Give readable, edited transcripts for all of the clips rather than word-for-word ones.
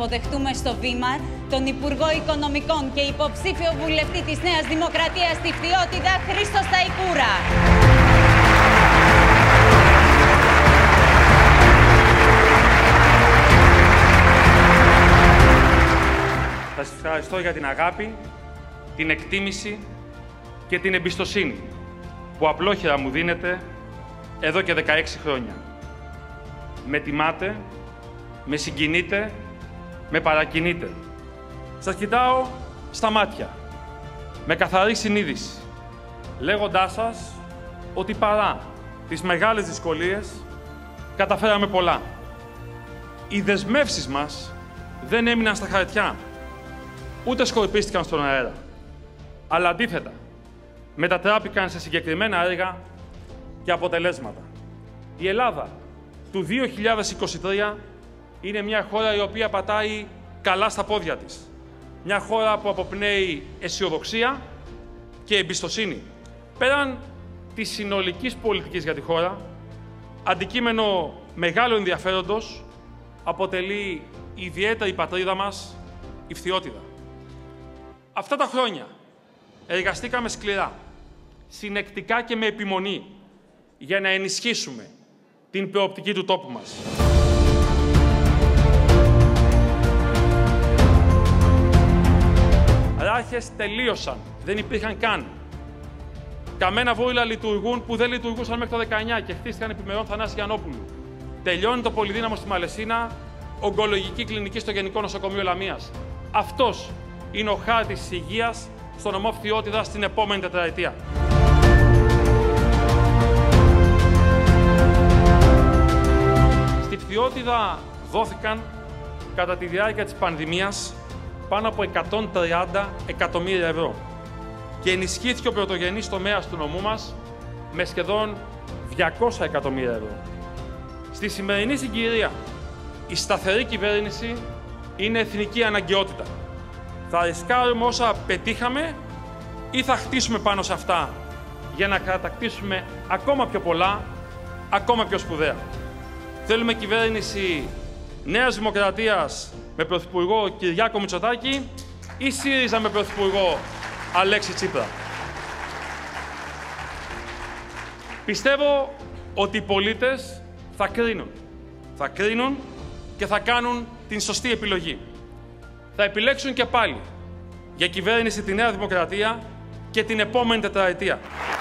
υποδεχτούμε στο βήμα τον Υπουργό Οικονομικών και υποψήφιο βουλευτή της Νέας Δημοκρατίας στη Φθιώτιδα, Χρήστο Σταϊκούρα. Σας ευχαριστώ για την αγάπη, την εκτίμηση και την εμπιστοσύνη που απλόχερα μου δίνετε εδώ και 16 χρόνια. Με τιμάτε, με συγκινείτε, με παρακινείτε. Σας κοιτάω στα μάτια, με καθαρή συνείδηση, λέγοντάς σας ότι παρά τις μεγάλες δυσκολίες καταφέραμε πολλά. Οι δεσμεύσεις μας δεν έμειναν στα χαρτιά, ούτε σκορπίστηκαν στον αέρα, αλλά αντίθετα μετατράπηκαν σε συγκεκριμένα έργα και αποτελέσματα. Η Ελλάδα του 2023 είναι μια χώρα η οποία πατάει καλά στα πόδια της. Μια χώρα που αποπνέει αισιοδοξία και εμπιστοσύνη. Πέραν της συνολικής πολιτικής για τη χώρα, αντικείμενο μεγάλου ενδιαφέροντος αποτελεί η ιδιαίτερη πατρίδα μας, η Φθιώτιδα. Αυτά τα χρόνια εργαστήκαμε σκληρά, συνεκτικά και με επιμονή για να ενισχύσουμε την προοπτική του τόπου μας. Ράχες τελείωσαν, δεν υπήρχαν καν. Καμένα βόηλα λειτουργούν που δεν λειτουργούσαν μέχρι το 19 και χτίστηκαν επιμερών Θανάση Γιαννόπουλου. Τελειώνει το πολυδύναμο στη Μαλαισίνα, ογκολογική κλινική στο Γενικό Νοσοκομείο Λαμίας. Αυτός είναι ο χάρτης της υγείας στο νομό Φθιώτιδα στην επόμενη τετραετία. Στη Φθιώτιδα δόθηκαν κατά τη διάρκεια της πανδημίας πάνω από 130 εκατομμύρια ευρώ και ενισχύθηκε ο πρωτογενής τομέας του νομού μας με σχεδόν 200 εκατομμύρια ευρώ. Στη σημερινή συγκυρία, η σταθερή κυβέρνηση είναι εθνική αναγκαιότητα. Θα ρισκάρουμε όσα πετύχαμε ή θα χτίσουμε πάνω σε αυτά για να κατακτήσουμε ακόμα πιο πολλά, ακόμα πιο σπουδαία. Θέλουμε κυβέρνηση Νέας Δημοκρατίας με Πρωθυπουργό Κυριάκο Μητσοτάκη ή ΣΥΡΙΖΑ με Πρωθυπουργό Αλέξη Τσίπρα. Πιστεύω ότι οι πολίτες θα κρίνουν. Θα κρίνουν και θα κάνουν την σωστή επιλογή. Θα επιλέξουν και πάλι για κυβέρνηση τη Νέα Δημοκρατία και την επόμενη τετραετία.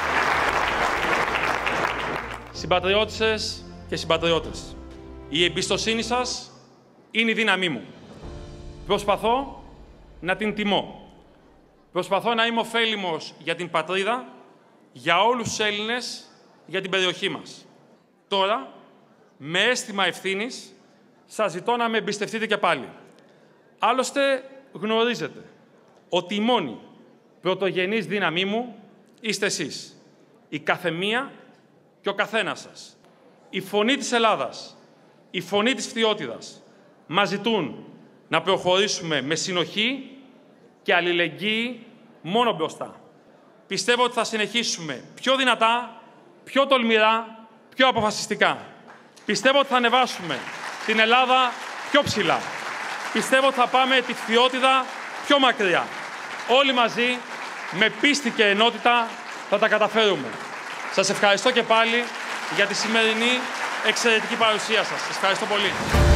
Συμπατριώτισσες και συμπατριώτες, η εμπιστοσύνη σας είναι η δύναμή μου. Προσπαθώ να την τιμώ. Προσπαθώ να είμαι ωφέλιμος για την πατρίδα, για όλους τους Έλληνες, για την περιοχή μας. Τώρα, με αίσθημα ευθύνης, σας ζητώ να με εμπιστευτείτε και πάλι. Άλλωστε, γνωρίζετε ότι η μόνη πρωτογενής δύναμή μου είστε εσείς. Η καθεμία και ο καθένας σας. Η φωνή της Ελλάδας, η φωνή της Φθιώτιδας μας ζητούν να προχωρήσουμε με συνοχή και αλληλεγγύη μόνο μπροστά. Πιστεύω ότι θα συνεχίσουμε πιο δυνατά, πιο τολμηρά, πιο αποφασιστικά. Πιστεύω ότι θα ανεβάσουμε την Ελλάδα πιο ψηλά. Πιστεύω ότι θα πάμε τη Φθιώτιδα πιο μακριά. Όλοι μαζί, με πίστη και ενότητα, θα τα καταφέρουμε. Σας ευχαριστώ και πάλι για τη σημερινή εξαιρετική παρουσία σας. Σας ευχαριστώ πολύ.